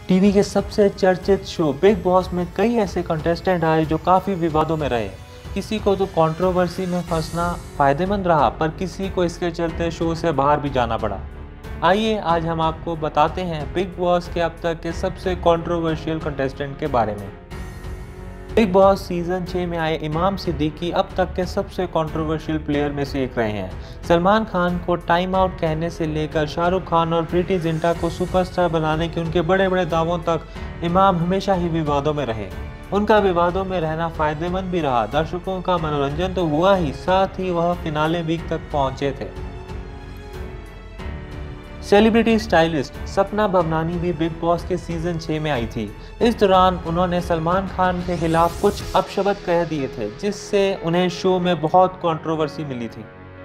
TV के सबसे चर्चित शो बिग बॉस में कई ऐसे कंटेस्टेंट आए जो काफ़ी विवादों में रहे। किसी को तो कंट्रोवर्सी में फंसना फायदेमंद रहा, पर किसी को इसके चलते शो से बाहर भी जाना पड़ा। आइए आज हम आपको बताते हैं बिग बॉस के अब तक के सबसे कंट्रोवर्शियल कंटेस्टेंट के बारे में। बिग बॉस सीजन 6 में आए इमाम सिद्दीकी अब तक के सबसे कंट्रोवर्शियल प्लेयर में से एक रहे हैं। सलमान खान को टाइम आउट कहने से लेकर शाहरुख खान और प्रीति जिंटा को सुपरस्टार बनाने के उनके बड़े बड़े दावों तक इमाम हमेशा ही विवादों में रहे। उनका विवादों में रहना फायदेमंद भी रहा, दर्शकों का मनोरंजन तो हुआ ही, साथ ही वह फिनाले वीक तक पहुंचे थे। सेलिब्रिटी स्टाइलिस्ट सपना भवनानी भी बिग बॉस के सीजन 6 में आई थी। इस दौरान उन्होंने सलमान खान के खिलाफ कुछ अपशब्द कह दिए थे, जिससे उन्हें शो में बहुत कंट्रोवर्सी मिली थी।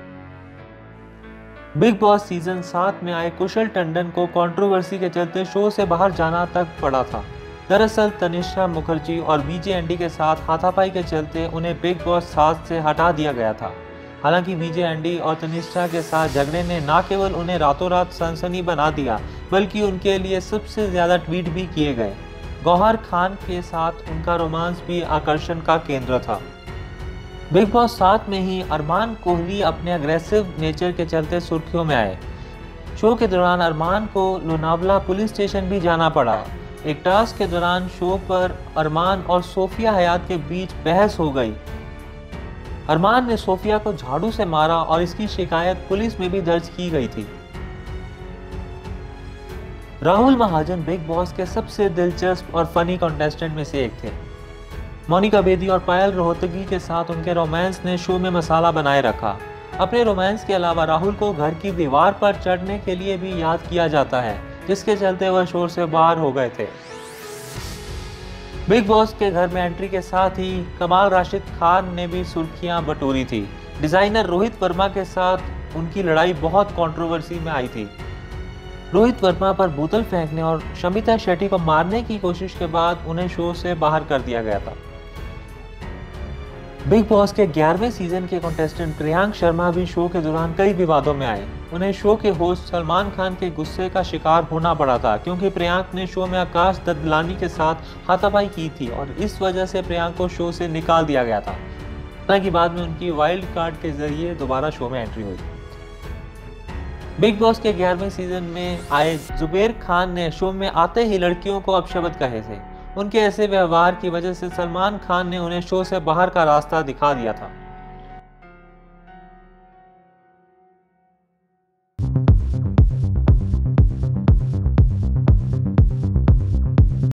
बिग बॉस सीजन 7 में आए कुशल टंडन को कंट्रोवर्सी के चलते शो से बाहर जाना तक पड़ा था। दरअसल तनिष्का मुखर्जी और वीजे एंडी के साथ हाथापाई के चलते उन्हें बिग बॉस 7 से हटा दिया गया था। हालांकि वीजे एंडी और तनिष्का के साथ झगड़े ने न केवल उन्हें रातों रात सनसनी बना दिया, बल्कि उनके लिए सबसे ज्यादा ट्वीट भी किए गए। गौहर खान के साथ उनका रोमांस भी आकर्षण का केंद्र था। बिग बॉस 7 में ही अरमान कोहली अपने अग्रेसिव नेचर के चलते सुर्खियों में आए। शो के दौरान अरमान को लोनावला पुलिस स्टेशन भी जाना पड़ा। एक टास्क के दौरान शो पर अरमान और सोफिया हयात के बीच बहस हो गई। अरमान ने सोफिया को झाड़ू से मारा और इसकी शिकायत पुलिस में भी दर्ज की गई थी। राहुल महाजन बिग बॉस के सबसे दिलचस्प और फनी कंटेस्टेंट में से एक थे। मोनिका बेदी और पायल रोहतगी के साथ उनके रोमांस ने शो में मसाला बनाए रखा। अपने रोमांस के अलावा राहुल को घर की दीवार पर चढ़ने के लिए भी याद किया जाता है, जिसके चलते वह शो से बाहर हो गए थे। बिग बॉस के घर में एंट्री के साथ ही कमाल राशिद खान ने भी सुर्खियां बटोरी थी। डिजाइनर रोहित वर्मा के साथ उनकी लड़ाई बहुत कंट्रोवर्सी में आई थी। रोहित वर्मा पर बोतल फेंकने और शमिता शेट्टी को मारने की कोशिश के बाद उन्हें शो से बाहर कर दिया गया था। बिग बॉस के 11वें सीजन के कंटेस्टेंट प्रियांक शर्मा भी शो के दौरान कई विवादों में आए। उन्हें शो के होस्ट सलमान खान के गुस्से का शिकार होना पड़ा था, क्योंकि प्रियांक ने शो में आकाश ददलानी के साथ हाथापाई की थी और इस वजह से प्रियांक को शो से निकाल दिया गया था। हालांकि बाद में उनकी वाइल्ड कार्ड के जरिए दोबारा शो में एंट्री हुई। बिग बॉस के 11वें सीजन में आए जुबेर खान ने शो में आते ही लड़कियों को अपशब्द कहे थे। उनके ऐसे व्यवहार की वजह से सलमान खान ने उन्हें शो से बाहर का रास्ता दिखा दिया था।